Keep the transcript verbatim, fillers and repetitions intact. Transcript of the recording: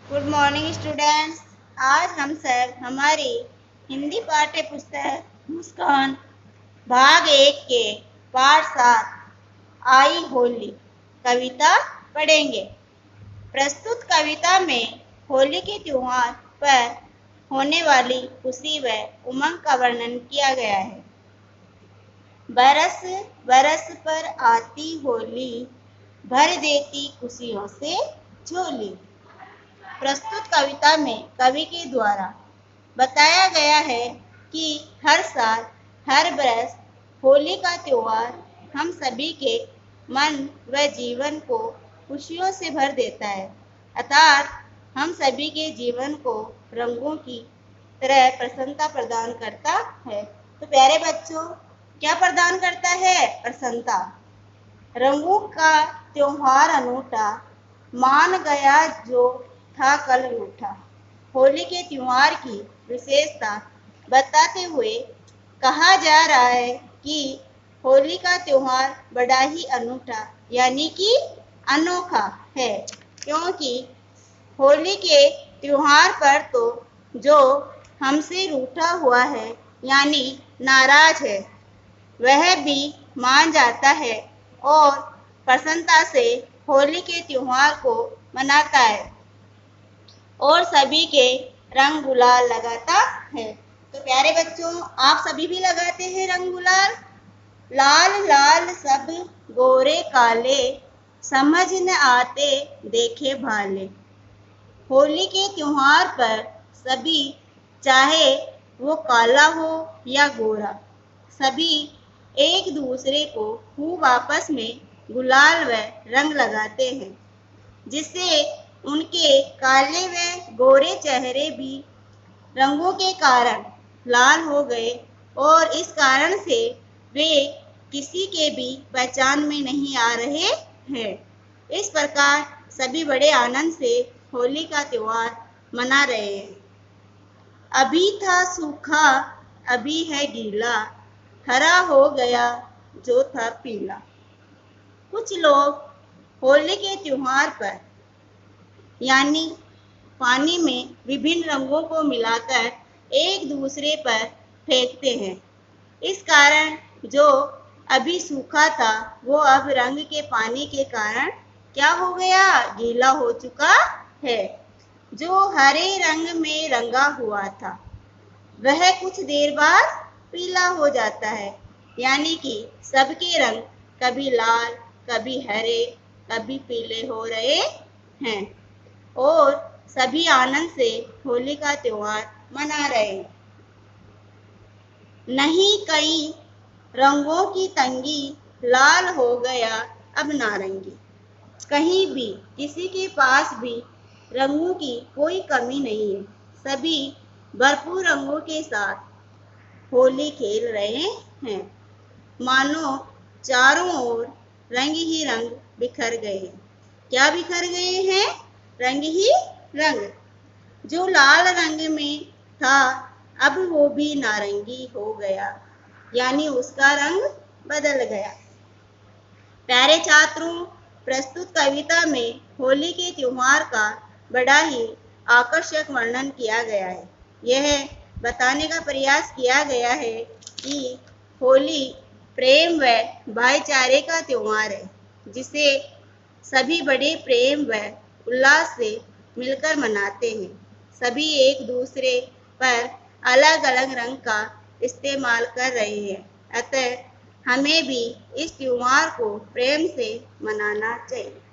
Good morning students. आज हम सब हमारी हिंदी पाठ्य पुस्तक मुस्कान भाग एक के पाठ सात आई होली कविता पढ़ेंगे। प्रस्तुत कविता में होली के त्योहार पर होने वाली खुशी व उमंग का वर्णन किया गया है। बरस बरस पर आती होली, भर देती खुशियों से झोली। प्रस्तुत कविता में कवि के द्वारा बताया गया है कि हर साल हर बरस होली का त्योहार हम सभी के मन व जीवन को खुशियों से भर देता है, अर्थात हम सभी के जीवन को रंगों की तरह प्रसन्नता प्रदान करता है। तो प्यारे बच्चों, क्या प्रदान करता है? प्रसन्नता। रंगों का त्योहार अनूठा, मान गया जो था कल रूठा। होली के त्योहार की विशेषता बताते हुए कहा जा रहा है कि होली का त्योहार बड़ा ही अनूठा यानी कि अनोखा है, क्योंकि होली के त्योहार पर तो जो हमसे रूठा हुआ है यानी नाराज है, वह भी मान जाता है और प्रसन्नता से होली के त्योहार को मनाता है और सभी के रंग गुलाल लगाता है। तो प्यारे बच्चों, आप सभी भी लगाते हैं रंग गुलाल। लाल लाल सब गोरे काले, समझ न आते देखे भाले। होली के त्योहार पर सभी, चाहे वो काला हो या गोरा, सभी एक दूसरे को खूब आपस में गुलाल व रंग लगाते हैं, जिससे उनके काले व गोरे चेहरे भी रंगों के कारण लाल हो गए और इस कारण से वे किसी के भी पहचान में नहीं आ रहे हैं। इस प्रकार सभी बड़े आनंद से होली का त्योहार मना रहे हैं। अभी था सूखा, अभी है गीला, हरा हो गया जो था पीला। कुछ लोग होली के त्योहार पर यानी पानी में विभिन्न रंगों को मिलाकर एक दूसरे पर फेंकते हैं। इस कारण जो अभी सूखा था वो अब रंग के पानी के कारण क्या हो गया? गीला हो चुका है। जो हरे रंग में रंगा हुआ था वह कुछ देर बाद पीला हो जाता है, यानी कि सबके रंग कभी लाल, कभी हरे, कभी पीले हो रहे हैं और सभी आनंद से होली का त्योहार मना रहे हैं। नहीं कई रंगों की तंगी, लाल हो गया अब नारंगी। कहीं भी किसी के पास भी रंगों की कोई कमी नहीं है, सभी भरपूर रंगों के साथ होली खेल रहे हैं। मानो चारों ओर रंग ही रंग बिखर गए हैं। क्या बिखर गए हैं? रंग ही रंग। जो लाल रंग में था अब वो भी नारंगी हो गया, यानी उसका रंग बदल गया। प्यारे छात्रों, प्रस्तुत कविता में होली के त्योहार का बड़ा ही आकर्षक वर्णन किया गया है। यह बताने का प्रयास किया गया है कि होली प्रेम व भाईचारे का त्योहार है, जिसे सभी बड़े प्रेम व उल्लास से मिलकर मनाते हैं। सभी एक दूसरे पर अलग अलग रंग का इस्तेमाल कर रहे हैं, अतः हमें भी इस त्योहार को प्रेम से मनाना चाहिए।